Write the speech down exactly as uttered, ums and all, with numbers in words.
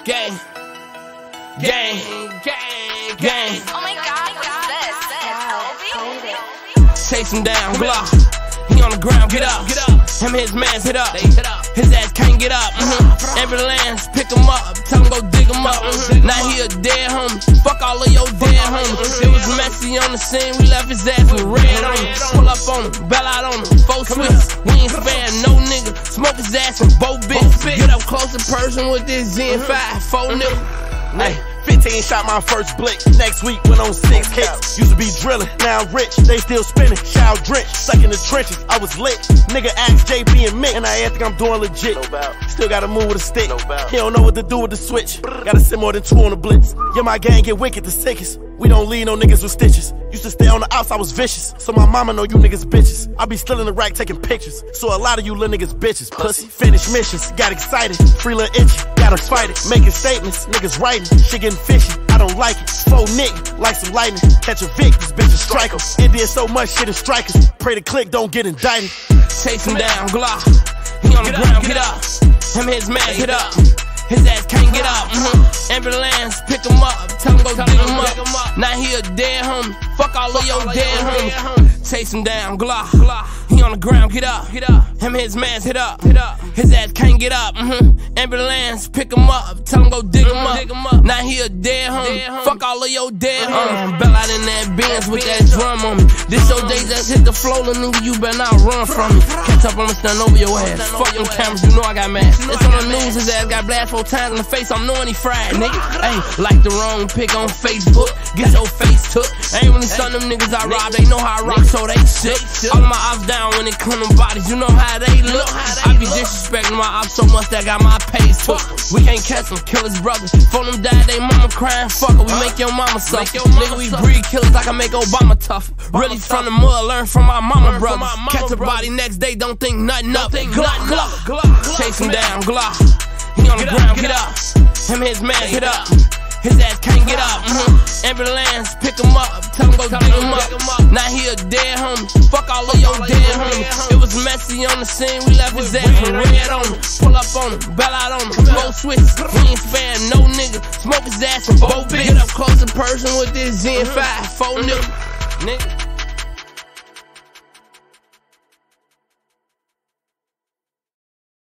Gang, gang, gang, gang. Oh my God, what's this? Chase him down, glah. He on the ground, get up. Him and his mans hit up. His ass can't get up. Mm-hmm. Ambulance, pick him up. Tell him go dig him up. Mm-hmm. Now he a dead homie. Fuck all of your dead homies. It was messy on the scene. We left his ass with red on him. Pull up on him, bell out on him. Four switches. We ain't sparing no nigga. Smoke his ass from both bitches. Get up close in person with this Z five. Four nigga. Hey, fifteen shot my first blick. Next week went on six hits. Used to be drilling, now I'm rich. They still spinning, shower drenched. Stuck in the trenches, I was lit. Nigga asked J B and Mick, and I think I'm doing legit. Still gotta move with a stick. He don't know what to do with the switch. Gotta send more than two on the blitz. Yeah, my gang get wicked the sickest. We don't leave no niggas with stitches. Used to stay on the outs, I was vicious. So my mama know you niggas bitches. I be still in the rack taking pictures. So a lot of you little niggas bitches. Pussy, finish missions, got excited. Free little itchy, gotta fight it. Making statements, niggas writing. Shit getting fishy, I don't like it. Faux nigga, like some lightning. Catch a Vic, this bitch is striker. It did so much shit in strikers. Pray the click don't get indicted. Chase him down, glah. He on the ground, get up. Him and his man hit up. His ass can't get up. Mm-hmm. Ambulance, pick him up. Tell him go dig him up. Now he a dead homie. Fuck all of your dead homies. Chase him down, glah. He on the ground, get up. Him and his mans hit up. His ass can't get up. Mm-hmm. Ambulance, pick him up. Tell him go dig him up. Now he a dead homie. Fuck all of your dead homies. Bell out in that Benz with that drum on me. This your day just hit the floor, little nigga. You better not run from me. Catch up, I'ma stand over your ass. Fuck them cameras, you know I got mad. It's on the news, his ass got blasted four times in the face. I'm knowing he fried, nigga. Hey, like the wrong pic on Facebook. Get your face took. Ain't really son them niggas I rob. They know how I rock, so they sick. All of my ops down when it come to bodies. You know how they look. I be disrespecting my ops so much that got my pace took. We can't catch them, kill his brothers. For them died, they mama crying. Fuck it, we make your mama suffer. Nigga, we breed killers. I can make Obama tough. Really from the mud, learn from my mama brothers. Catch a body next day, don't think nothing up. Glah, glah. Chase him down, glah. He on the ground, get up. Him and his man hit up. His ass can't get up. Mm-hmm. Ambulance, pick him up. Tell him go dig him up. Now he a dead homie. Fuck all of your dead homies. It was messy on the scene. We left his ass with red on him. Pull up on him, bell out on him. Four switches. We ain't sparing no nigga. Smoke his ass from both bitches. Get up close in person with this Z five. Four nigga. Nigga.